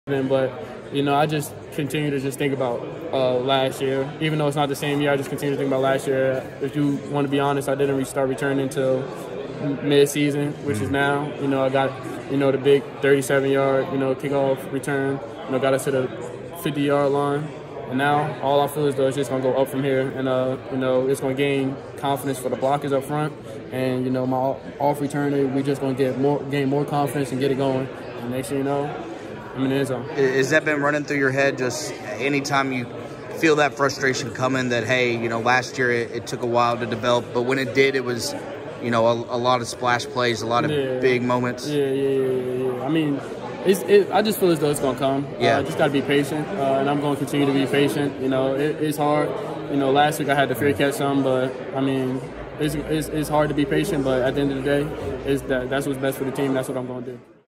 But, you know, I just continue to just think about last year. Even though it's not the same year, I just continue to think about last year. If you want to be honest, I didn't start returning until mid-season, which is now. You know, I got, you know, the big 37-yard, you know, kickoff return. You know, got us to the 50-yard line. And now all I feel is, though, it's just going to go up from here. And, you know, it's going to gain confidence for the blockers up front. And, you know, my off returner, we just going to gain more confidence and get it going. And next thing you know, I'm in the end zone. Has that been running through your head just anytime you feel that frustration coming that, hey, you know, last year it took a while to develop, but when it did, it was, you know, a lot of splash plays, a lot of big moments? Yeah. I mean, I just feel as though it's going to come. I just got to be patient, and I'm going to continue to be patient. You know, it's hard. You know, last week I had to fear catch some, but, I mean, it's hard to be patient, but at the end of the day, that's what's best for the team. That's what I'm going to do.